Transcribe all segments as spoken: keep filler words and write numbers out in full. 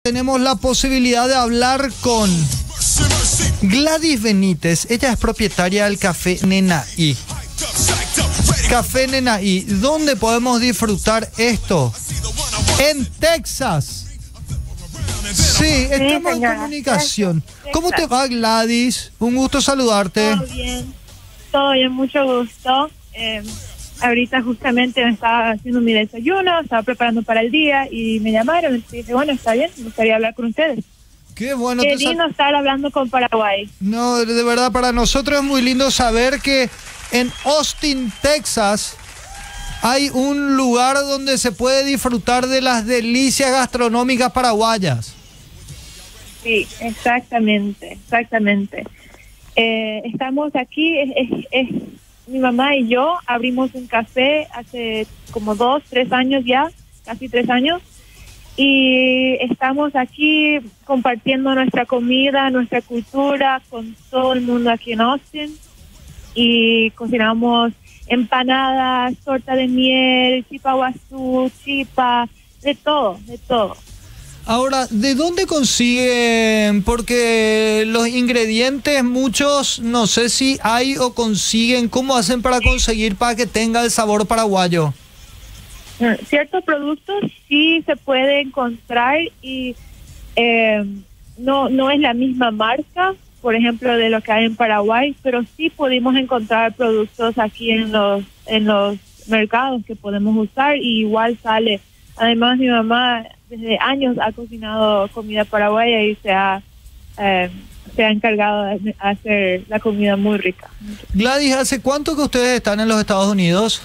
Tenemos la posibilidad de hablar con Gladys Benítez. Ella es propietaria del Café Nenaí. Café Nenaí, ¿dónde podemos disfrutar esto? En Texas. Sí, estamos en comunicación. ¿Cómo te va, Gladys? Un gusto saludarte. Todo bien, todo bien, mucho gusto. Eh, ahorita justamente me estaba haciendo mi desayuno, estaba preparando para el día y me llamaron y dije, bueno, está bien, me gustaría hablar con ustedes. Qué bueno. Qué lindo estar hablando con Paraguay. No, de verdad, para nosotros es muy lindo saber que en Austin, Texas, hay un lugar donde se puede disfrutar de las delicias gastronómicas paraguayas. Sí, exactamente, exactamente. Eh, estamos aquí, es, es, es, mi mamá y yo abrimos un café hace como dos, tres años ya, casi tres años, y estamos aquí compartiendo nuestra comida, nuestra cultura con todo el mundo aquí en Austin, y cocinamos empanadas, torta de miel, chipa guazú, chipa, de todo, de todo. Ahora, ¿de dónde consiguen? Porque los ingredientes muchos, no sé si hay o consiguen. ¿Cómo hacen para conseguir para que tenga el sabor paraguayo? Ciertos productos sí se puede encontrar y eh, no, no es la misma marca, por ejemplo, de lo que hay en Paraguay, pero sí pudimos encontrar productos aquí en los, en los mercados que podemos usar y igual sale. Además, mi mamá desde años ha cocinado comida paraguaya y se ha, eh, se ha encargado de hacer la comida muy rica. Gladys, ¿hace cuánto que ustedes están en los Estados Unidos?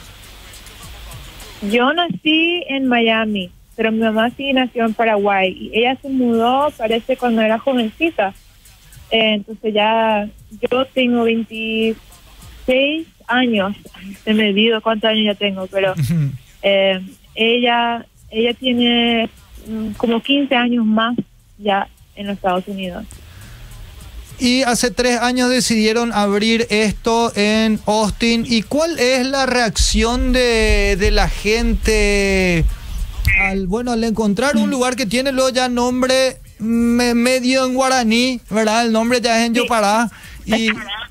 Yo nací en Miami, pero mi mamá sí nació en Paraguay y ella se mudó, parece, cuando era jovencita. Eh, entonces ya yo tengo veintiséis años, se me olvidó cuántos años ya tengo, pero eh, ella ella tiene um, como quince años más ya en los Estados Unidos. Y hace tres años decidieron abrir esto en Austin. ¿Y cuál es la reacción de, de la gente al, bueno, al encontrar un lugar que tiene luego ya nombre me, medio en guaraní, ¿verdad? El nombre ya es en Yopará. Y,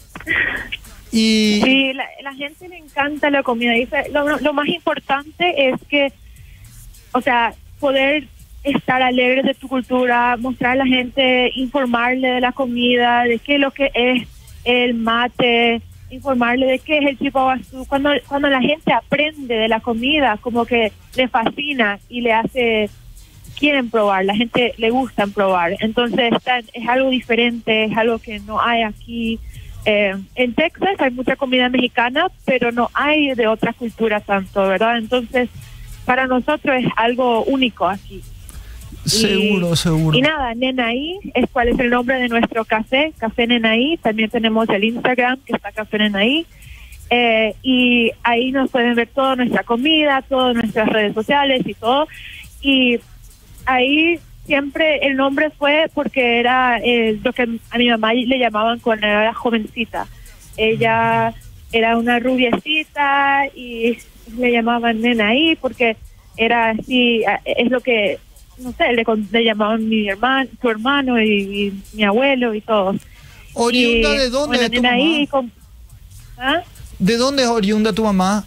y sí, la, la gente le encanta la comida. Dice, lo, lo más importante es que, o sea, poder estar alegre de tu cultura, mostrar a la gente, informarle de la comida, de qué es lo que es el mate, informarle de qué es el chipa guazú. Cuando, cuando la gente aprende de la comida, como que le fascina y le hace, quieren probar, la gente le gusta probar. Entonces está, es algo diferente, es algo que no hay aquí. Eh, en Texas hay mucha comida mexicana, pero no hay de otras culturas tanto, ¿verdad? Entonces, para nosotros es algo único aquí. Seguro, y, seguro. Y nada, Nenaí es cuál es el nombre de nuestro café, Café Nenaí. También tenemos el Instagram, que está Café Nenaí. Eh, y ahí nos pueden ver toda nuestra comida, todas nuestras redes sociales y todo. Y ahí siempre el nombre fue porque era eh, lo que a mi mamá le llamaban cuando era jovencita. Ella era una rubiecita y le llamaban Nenaí porque era así, es lo que, no sé, le, le llamaban mi hermano, su hermano y, y mi abuelo y todo. ¿Oriunda y, de dónde bueno, es tu Nenaí, mamá? Con, ¿ah? ¿De dónde es oriunda tu mamá?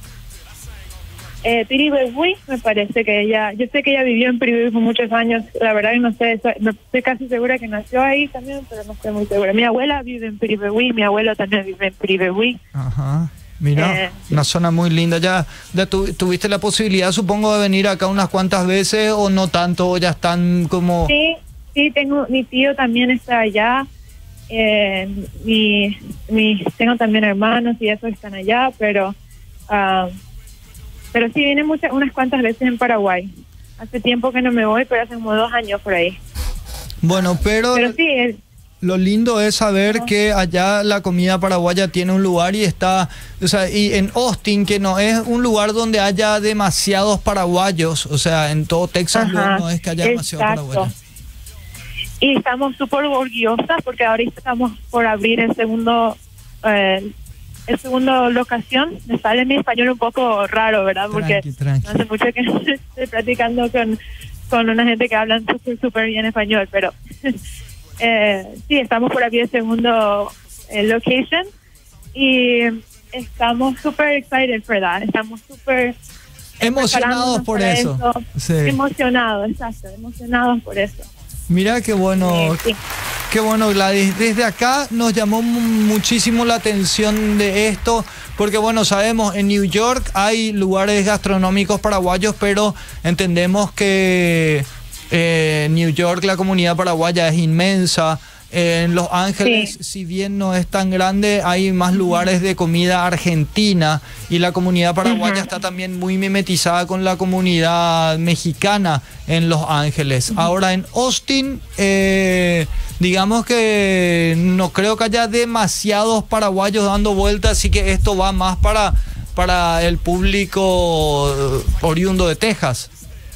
Eh, Piribebuy, me parece que ella, yo sé que ella vivió en Piribebuy por muchos años, la verdad que no sé, no, estoy casi segura que nació ahí también, pero no estoy muy segura. Mi abuela vive en Piribebuy, mi abuelo también vive en Piribebuy. Ajá. Mira, eh, una zona muy linda. ¿Ya, ya tu, tuviste la posibilidad, supongo, de venir acá unas cuantas veces o no tanto? ¿O ya están como...? Sí, sí, tengo, mi tío también está allá. Eh, mi, mi, tengo también hermanos y esos están allá, pero uh, pero sí, vine muchas, unas cuantas veces en Paraguay. Hace tiempo que no me voy, pero hace como dos años por ahí. Bueno, pero... Pero sí, el, Lo lindo es saber no. que allá la comida paraguaya tiene un lugar y está, o sea, y en Austin, que no es un lugar donde haya demasiados paraguayos, o sea, en todo Texas Ajá, no es que haya demasiados paraguayos. Y estamos súper orgullosas porque ahorita estamos por abrir el segundo, eh, el segundo locación. Me sale mi español un poco raro, ¿verdad? Porque Tranqui, tranqui. no hace mucho que estoy practicando con con una gente que hablan súper, súper bien español, pero eh, sí, estamos por aquí de segundo eh, location y estamos súper excited for that, estamos súper emocionados por eso. eso. Sí. Emocionados, exacto, emocionados por eso. Mira qué bueno, Sí, sí. qué bueno, Gladys. Desde acá nos llamó muchísimo la atención de esto, porque bueno, sabemos, en New York hay lugares gastronómicos paraguayos, pero entendemos que eh, New York, la comunidad paraguaya es inmensa. En Los Ángeles, sí, si bien no es tan grande, hay más lugares de comida argentina y la comunidad paraguaya uh-huh. está también muy mimetizada con la comunidad mexicana en Los Ángeles. Uh-huh. Ahora en Austin, eh, digamos que no creo que haya demasiados paraguayos dando vueltas, así que esto va más para, para el público oriundo de Texas.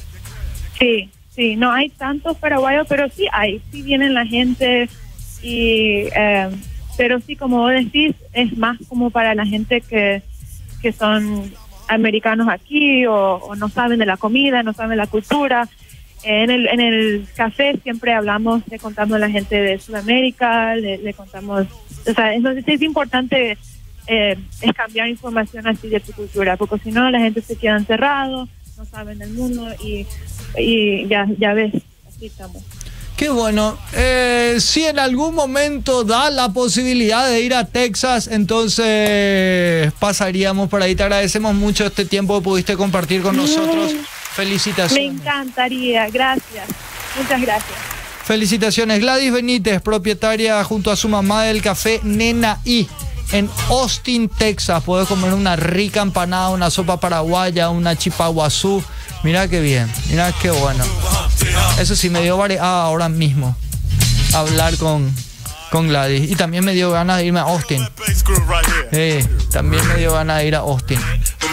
Sí, sí, no hay tantos paraguayos, pero sí hay, sí vienen la gente... y eh, pero sí, como vos decís, es más como para la gente que, que son americanos aquí o, o no saben de la comida, no saben de la cultura. Eh, en el en el café siempre hablamos, le contamos a la gente de Sudamérica, le, le contamos, o sea, entonces es importante eh, es cambiar información así de tu cultura, porque si no la gente se queda encerrado, no saben del mundo y, y ya, ya ves, así estamos. Qué bueno. Eh, si en algún momento da la posibilidad de ir a Texas, entonces pasaríamos por ahí. Te agradecemos mucho este tiempo que pudiste compartir con nosotros. Felicitaciones. Me encantaría. Gracias. Muchas gracias. Felicitaciones. Gladys Benítez, propietaria junto a su mamá del café Nena I en Austin, Texas. Podés comer una rica empanada, una sopa paraguaya, una chipaguazú. Mirá qué bien, mirá qué bueno. Eso sí, me dio variedad ahora mismo hablar con, con Gladys. Y también me dio ganas de irme a Austin. Eh, también me dio ganas de ir a Austin.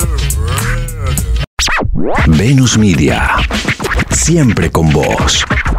Venus Media, siempre con vos.